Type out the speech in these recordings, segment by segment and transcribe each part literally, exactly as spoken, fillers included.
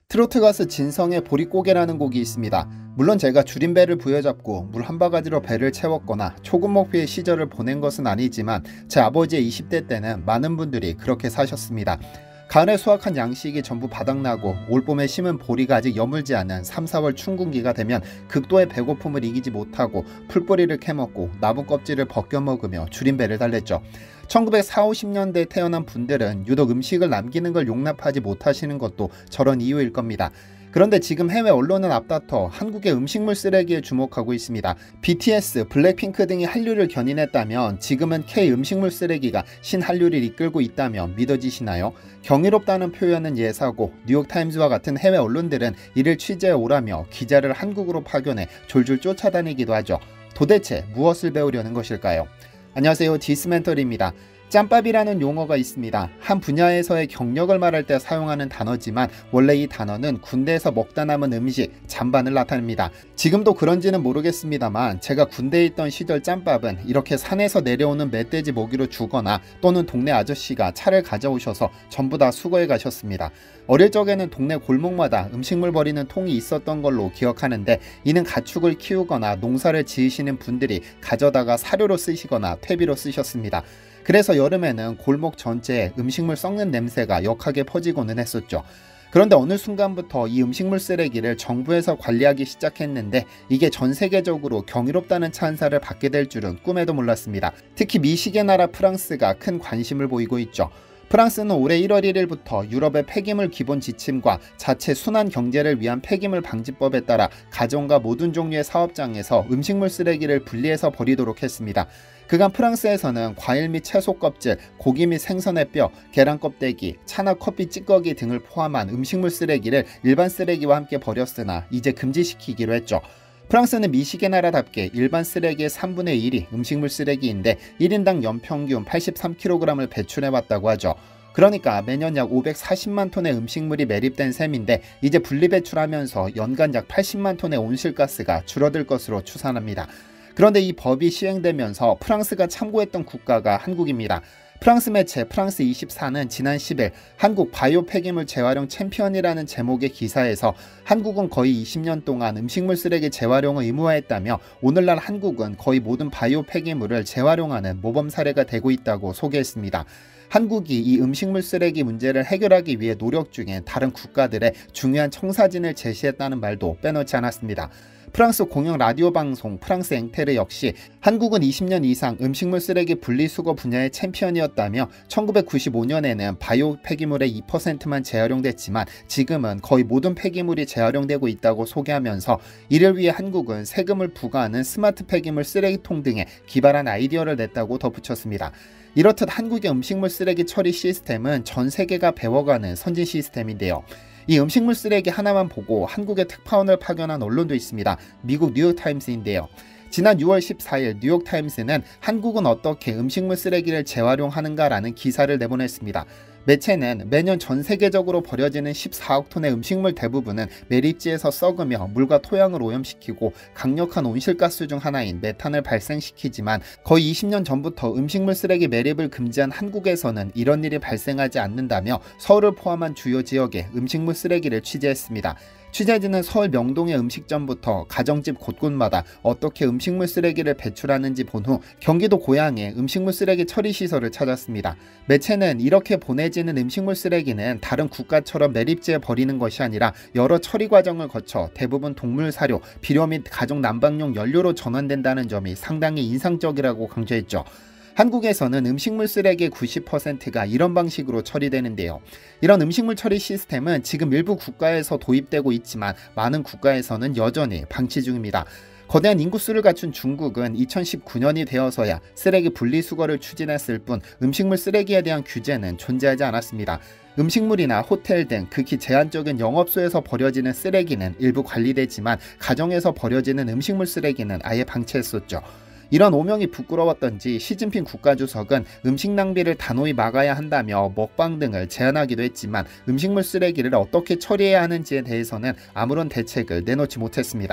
트로트 가수 진성의 보릿고개라는 곡이 있습니다. 물론 제가 줄임배를 부여잡고 물 한 바가지로 배를 채웠거나 초급목표의 시절을 보낸 것은 아니지만 제 아버지의 이십 대 때는 많은 분들이 그렇게 사셨습니다. 가을에 수확한 양식이 전부 바닥나고 올봄에 심은 보리가 아직 여물지 않은 삼, 사월 춘궁기가 되면 극도의 배고픔을 이기지 못하고 풀뿌리를 캐먹고 나무 껍질을 벗겨 먹으며 줄임배를 달랬죠. 천구백사십, 오십 년대에 태어난 분들은 유독 음식을 남기는 걸 용납하지 못하시는 것도 저런 이유일 겁니다. 그런데 지금 해외 언론은 앞다퉈 한국의 음식물 쓰레기에 주목하고 있습니다. 비티에스, 블랙핑크 등이 한류를 견인했다면 지금은 K 음식물 쓰레기가 신한류를 이끌고 있다면 믿어지시나요? 경이롭다는 표현은 예사고 뉴욕타임즈와 같은 해외 언론들은 이를 취재해 오라며 기자를 한국으로 파견해 졸졸 쫓아다니기도 하죠. 도대체 무엇을 배우려는 것일까요? 안녕하세요, 디스멘터리입니다. 짬밥이라는 용어가 있습니다. 한 분야에서의 경력을 말할 때 사용하는 단어지만 원래 이 단어는 군대에서 먹다 남은 음식, 잔반을 나타냅니다. 지금도 그런지는 모르겠습니다만 제가 군대에 있던 시절 짬밥은 이렇게 산에서 내려오는 멧돼지 먹이로 주거나 또는 동네 아저씨가 차를 가져오셔서 전부 다 수거해 가셨습니다. 어릴 적에는 동네 골목마다 음식물 버리는 통이 있었던 걸로 기억하는데 이는 가축을 키우거나 농사를 지으시는 분들이 가져다가 사료로 쓰시거나 퇴비로 쓰셨습니다. 그래서 여름에는 골목 전체에 음식물 썩는 냄새가 역하게 퍼지고는 했었죠. 그런데 어느 순간부터 이 음식물 쓰레기를 정부에서 관리하기 시작했는데 이게 전 세계적으로 경이롭다는 찬사를 받게 될 줄은 꿈에도 몰랐습니다. 특히 미식의 나라 프랑스가 큰 관심을 보이고 있죠. 프랑스는 올해 일월 일일부터 유럽의 폐기물 기본 지침과 자체 순환 경제를 위한 폐기물 방지법에 따라 가정과 모든 종류의 사업장에서 음식물 쓰레기를 분리해서 버리도록 했습니다. 그간 프랑스에서는 과일 및 채소 껍질, 고기 및 생선의 뼈, 계란 껍데기, 차나 커피 찌꺼기 등을 포함한 음식물 쓰레기를 일반 쓰레기와 함께 버렸으나 이제 금지시키기로 했죠. 프랑스는 미식의 나라답게 일반 쓰레기의 삼분의 일이 음식물 쓰레기인데 일 인당 연평균 팔십삼 킬로그램을 배출해왔다고 하죠. 그러니까 매년 약 오백사십만 톤의 음식물이 매립된 셈인데 이제 분리배출하면서 연간 약 팔십만 톤의 온실가스가 줄어들 것으로 추산합니다. 그런데 이 법이 시행되면서 프랑스가 참고했던 국가가 한국입니다. 프랑스 매체 프랑스 이십사는 지난 십일 한국 바이오 폐기물 재활용 챔피언이라는 제목의 기사에서 한국은 거의 이십 년 동안 음식물 쓰레기 재활용을 의무화했다며 오늘날 한국은 거의 모든 바이오 폐기물을 재활용하는 모범 사례가 되고 있다고 소개했습니다. 한국이 이 음식물 쓰레기 문제를 해결하기 위해 노력 중에 다른 국가들의 중요한 청사진을 제시했다는 말도 빼놓지 않았습니다. 프랑스 공영 라디오 방송 프랑스 앵테르 역시 한국은 이십 년 이상 음식물 쓰레기 분리수거 분야의 챔피언이었다며 천구백구십오 년에는 바이오 폐기물의 이 퍼센트만 재활용됐지만 지금은 거의 모든 폐기물이 재활용되고 있다고 소개하면서 이를 위해 한국은 세금을 부과하는 스마트 폐기물 쓰레기통 등에 기발한 아이디어를 냈다고 덧붙였습니다. 이렇듯 한국의 음식물 쓰레기 처리 시스템은 전 세계가 배워가는 선진 시스템인데요. 이 음식물 쓰레기 하나만 보고 한국의 특파원을 파견한 언론도 있습니다. 미국 뉴욕타임스인데요. 지난 유월 십사일 뉴욕타임스는 한국은 어떻게 음식물 쓰레기를 재활용하는가라는 기사를 내보냈습니다. 매체는 매년 전 세계적으로 버려지는 십사억 톤의 음식물 대부분은 매립지에서 썩으며 물과 토양을 오염시키고 강력한 온실가스 중 하나인 메탄을 발생시키지만 거의 이십 년 전부터 음식물 쓰레기 매립을 금지한 한국에서는 이런 일이 발생하지 않는다며 서울을 포함한 주요 지역에 음식물 쓰레기를 취재했습니다. 취재진은 서울 명동의 음식점부터 가정집 곳곳마다 어떻게 음식물 쓰레기를 배출하는지 본 후 경기도 고양의 음식물 쓰레기 처리 시설을 찾았습니다. 매체는 이렇게 보내지는 음식물 쓰레기는 다른 국가처럼 매립지에 버리는 것이 아니라 여러 처리 과정을 거쳐 대부분 동물 사료, 비료 및 가정 난방용 연료로 전환된다는 점이 상당히 인상적이라고 강조했죠. 한국에서는 음식물 쓰레기의 구십 퍼센트가 이런 방식으로 처리되는데요. 이런 음식물 처리 시스템은 지금 일부 국가에서 도입되고 있지만 많은 국가에서는 여전히 방치 중입니다. 거대한 인구수를 갖춘 중국은 이천십구 년이 되어서야 쓰레기 분리수거를 추진했을 뿐 음식물 쓰레기에 대한 규제는 존재하지 않았습니다. 음식물이나 호텔 등 극히 제한적인 영업소에서 버려지는 쓰레기는 일부 관리되지만 가정에서 버려지는 음식물 쓰레기는 아예 방치했었죠. 이런 오명이 부끄러웠던지 시진핑 국가주석은 음식 낭비를 단호히 막아야 한다며 먹방 등을 제한하기도 했지만 음식물 쓰레기를 어떻게 처리해야 하는지에 대해서는 아무런 대책을 내놓지 못했습니다.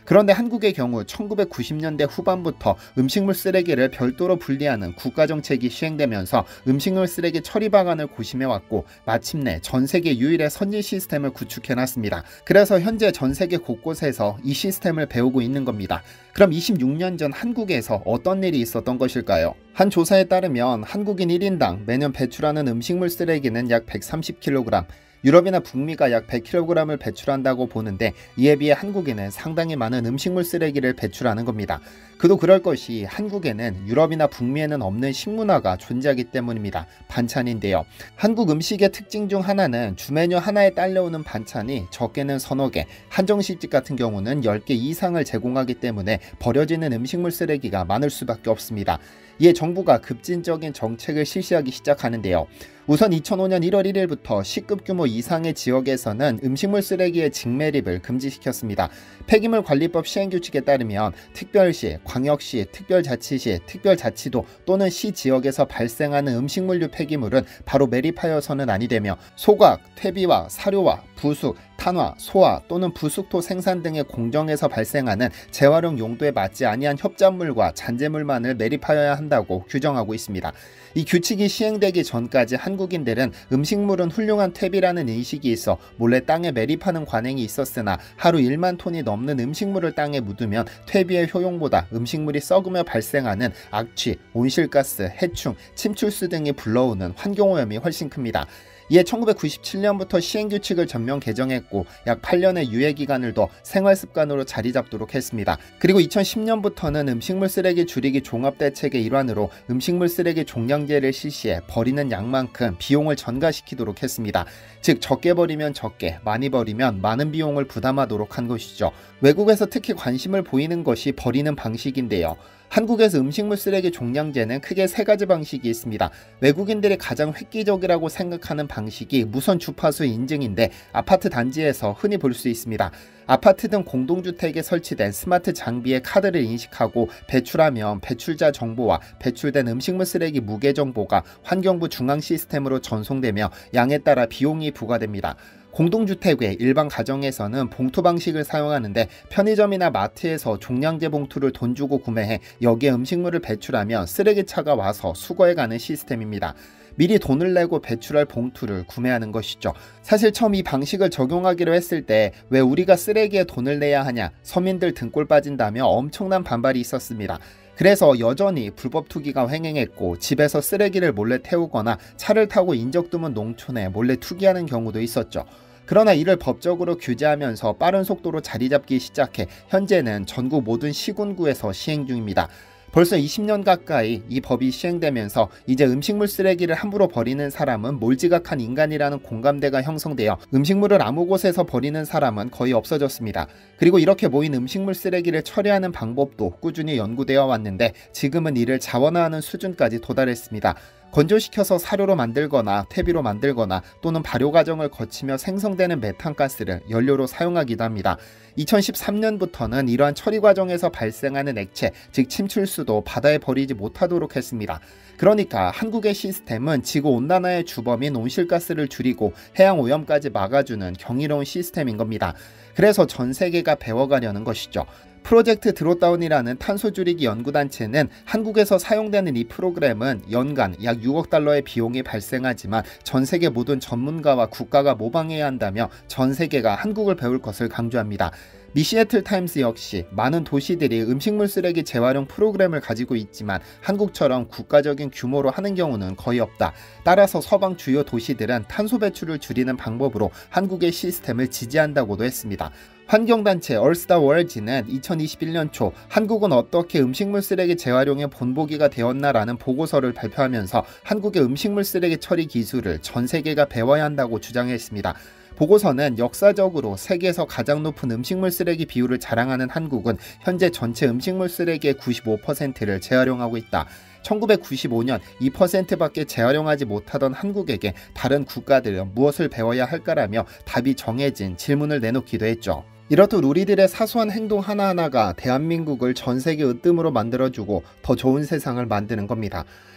그런데 한국의 경우 천구백구십 년대 후반부터 음식물 쓰레기를 별도로 분리하는 국가정책이 시행되면서 음식물 쓰레기 처리 방안을 고심해왔고 마침내 전세계 유일의 선진 시스템을 구축해놨습니다. 그래서 현재 전세계 곳곳에서 이 시스템을 배우고 있는 겁니다. 그럼 이십육 년 전 한국에서 어떤 일이 있었던 것일까요? 한 조사에 따르면 한국인 일 인당 매년 배출하는 음식물 쓰레기는 약 백삼십 킬로그램, 유럽이나 북미가 약 백 킬로그램을 배출한다고 보는데 이에 비해 한국에는 상당히 많은 음식물 쓰레기를 배출하는 겁니다. 그도 그럴 것이 한국에는 유럽이나 북미에는 없는 식문화가 존재하기 때문입니다. 반찬인데요. 한국 음식의 특징 중 하나는 주 메뉴 하나에 딸려오는 반찬이 적게는 서너 개, 한정식집 같은 경우는 열 개 이상을 제공하기 때문에 버려지는 음식물 쓰레기가 많을 수밖에 없습니다. 이에 정부가 급진적인 정책을 실시하기 시작하는데요. 우선 이천오 년 일월 일일부터 시급 규모 이상의 지역에서는 음식물 쓰레기의 직매립을 금지시켰습니다. 폐기물 관리법 시행규칙에 따르면 특별시, 광역시, 특별자치시, 특별자치도 또는 시 지역에서 발생하는 음식물류 폐기물은 바로 매립하여서는 아니 되며 소각, 퇴비와 사료와 부숙, 탄화, 소화 또는 부숙토 생산 등의 공정에서 발생하는 재활용 용도에 맞지 아니한 협작물과 잔재물만을 매립하여야 한다고 규정하고 있습니다. 이 규칙이 시행되기 전까지 한국인들은 음식물은 훌륭한 퇴비라는 인식이 있어 몰래 땅에 매립하는 관행이 있었으나 하루 일만 톤이 넘는 음식물을 땅에 묻으면 퇴비의 효용보다 음식물이 썩으며 발생하는 악취, 온실가스, 해충, 침출수 등이 불러오는 환경오염이 훨씬 큽니다. 이에 천구백구십칠 년부터 시행규칙을 전면 개정했고 약 팔 년의 유예기간을 더 생활습관으로 자리잡도록 했습니다. 그리고 이천십 년부터는 음식물 쓰레기 줄이기 종합대책의 일환으로 음식물 쓰레기 종량제를 실시해 버리는 양만큼 비용을 전가시키도록 했습니다. 즉 적게 버리면 적게, 많이 버리면 많은 비용을 부담하도록 한 것이죠. 외국에서 특히 관심을 보이는 것이 버리는 방식인데요. 한국에서 음식물 쓰레기 종량제는 크게 세 가지 방식이 있습니다. 외국인들이 가장 획기적이라고 생각하는 방식이 무선 주파수 인증인데 아파트 단지에서 흔히 볼 수 있습니다. 아파트 등 공동주택에 설치된 스마트 장비에 카드를 인식하고 배출하면 배출자 정보와 배출된 음식물 쓰레기 무게 정보가 환경부 중앙 시스템으로 전송되며 양에 따라 비용이 부과됩니다. 공동주택 외 일반 가정에서는 봉투 방식을 사용하는데 편의점이나 마트에서 종량제 봉투를 돈 주고 구매해 여기에 음식물을 배출하면 쓰레기차가 와서 수거해가는 시스템입니다. 미리 돈을 내고 배출할 봉투를 구매하는 것이죠. 사실 처음 이 방식을 적용하기로 했을 때 왜 우리가 쓰레기에 돈을 내야 하냐, 서민들 등골 빠진다며 엄청난 반발이 있었습니다. 그래서 여전히 불법 투기가 횡행했고 집에서 쓰레기를 몰래 태우거나 차를 타고 인적 드문 농촌에 몰래 투기하는 경우도 있었죠. 그러나 이를 법적으로 규제하면서 빠른 속도로 자리잡기 시작해 현재는 전국 모든 시군구에서 시행 중입니다. 벌써 이십 년 가까이 이 법이 시행되면서 이제 음식물 쓰레기를 함부로 버리는 사람은 몰지각한 인간이라는 공감대가 형성되어 음식물을 아무 곳에서 버리는 사람은 거의 없어졌습니다. 그리고 이렇게 모인 음식물 쓰레기를 처리하는 방법도 꾸준히 연구되어 왔는데 지금은 이를 자원화하는 수준까지 도달했습니다. 건조시켜서 사료로 만들거나 퇴비로 만들거나 또는 발효 과정을 거치며 생성되는 메탄가스를 연료로 사용하기도 합니다. 이천십삼 년부터는 이러한 처리 과정에서 발생하는 액체, 즉 침출수도 바다에 버리지 못하도록 했습니다. 그러니까 한국의 시스템은 지구온난화의 주범인 온실가스를 줄이고 해양오염까지 막아주는 경이로운 시스템인 겁니다. 그래서 전 세계가 배워가려는 것이죠. 프로젝트 드롭다운이라는 탄소 줄이기 연구단체는 한국에서 사용되는 이 프로그램은 연간 약 육억 달러의 비용이 발생하지만 전 세계 모든 전문가와 국가가 모방해야 한다며 전 세계가 한국을 배울 것을 강조합니다. 미 시애틀 타임스 역시 많은 도시들이 음식물 쓰레기 재활용 프로그램을 가지고 있지만 한국처럼 국가적인 규모로 하는 경우는 거의 없다. 따라서 서방 주요 도시들은 탄소 배출을 줄이는 방법으로 한국의 시스템을 지지한다고도 했습니다. 환경단체 얼스타월즈는 이천이십일 년 초 한국은 어떻게 음식물 쓰레기 재활용의 본보기가 되었나라는 보고서를 발표하면서 한국의 음식물 쓰레기 처리 기술을 전 세계가 배워야 한다고 주장했습니다. 보고서는 역사적으로 세계에서 가장 높은 음식물 쓰레기 비율을 자랑하는 한국은 현재 전체 음식물 쓰레기의 구십오 퍼센트를 재활용하고 있다. 천구백구십오 년 이 퍼센트밖에 재활용하지 못하던 한국에게 다른 국가들은 무엇을 배워야 할까라며 답이 정해진 질문을 내놓기도 했죠. 이렇듯 우리들의 사소한 행동 하나하나가 대한민국을 전 세계 으뜸으로 만들어주고 더 좋은 세상을 만드는 겁니다.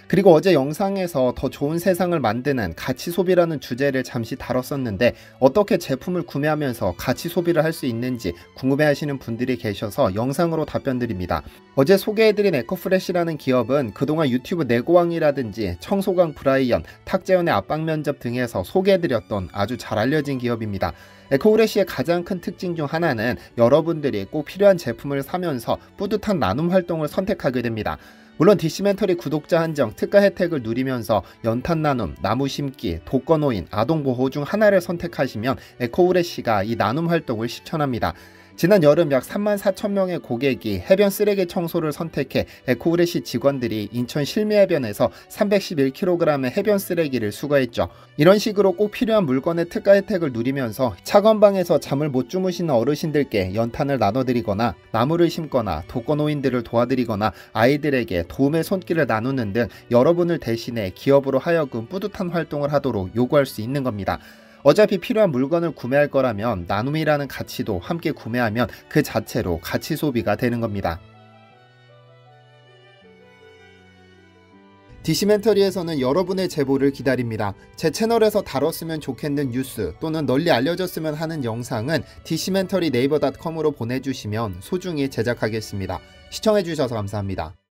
그리고 어제 영상에서 더 좋은 세상을 만드는 가치 소비라는 주제를 잠시 다뤘었는데 어떻게 제품을 구매하면서 가치 소비를 할 수 있는지 궁금해하시는 분들이 계셔서 영상으로 답변 드립니다. 어제 소개해드린 에코프레시라는 기업은 그동안 유튜브 내고왕이라든지 청소광 브라이언, 탁재훈의 압박 면접 등에서 소개해드렸던 아주 잘 알려진 기업입니다. 에코프레시의 가장 큰 특징 중 하나는 여러분들이 꼭 필요한 제품을 사면서 뿌듯한 나눔 활동을 선택하게 됩니다. 물론 디시멘터리 구독자 한정 특가 혜택을 누리면서 연탄 나눔, 나무 심기, 독거 노인, 아동 보호 중 하나를 선택하시면 에코프레시가 이 나눔 활동을 실천합니다. 지난 여름 약 삼만 사천 명의 고객이 해변 쓰레기 청소를 선택해 에코프레시 직원들이 인천 실미해변에서 삼백십일 킬로그램의 해변 쓰레기를 수거했죠. 이런 식으로 꼭 필요한 물건의 특가 혜택을 누리면서 차건방에서 잠을 못 주무시는 어르신들께 연탄을 나눠드리거나 나무를 심거나 독거노인들을 도와드리거나 아이들에게 도움의 손길을 나누는 등 여러분을 대신해 기업으로 하여금 뿌듯한 활동을 하도록 요구할 수 있는 겁니다. 어차피 필요한 물건을 구매할 거라면 나눔이라는 가치도 함께 구매하면 그 자체로 가치 소비가 되는 겁니다. 디시멘터리에서는 여러분의 제보를 기다립니다. 제 채널에서 다뤘으면 좋겠는 뉴스 또는 널리 알려졌으면 하는 영상은 디시멘터리 네이버 닷컴으로 보내주시면 소중히 제작하겠습니다. 시청해주셔서 감사합니다.